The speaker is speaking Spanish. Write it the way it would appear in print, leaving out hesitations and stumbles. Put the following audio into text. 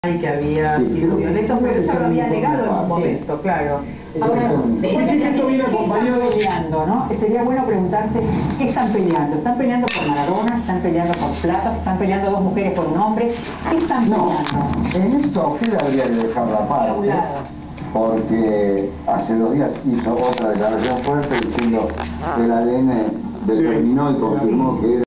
y que había sido violento, pero eso lo había negado en un momento, claro. Ahora, esto viene acompañado peleando, ¿no? Sería bueno preguntarse qué están peleando. ¿Están peleando por Maradona? ¿Están peleando por plata? ¿Están peleando dos mujeres por un hombre? ¿Qué están peleando? En esto usted habría que dejarla aparte, porque hace 2 días hizo otra declaración fuerte diciendo que el ADN determinó y confirmó que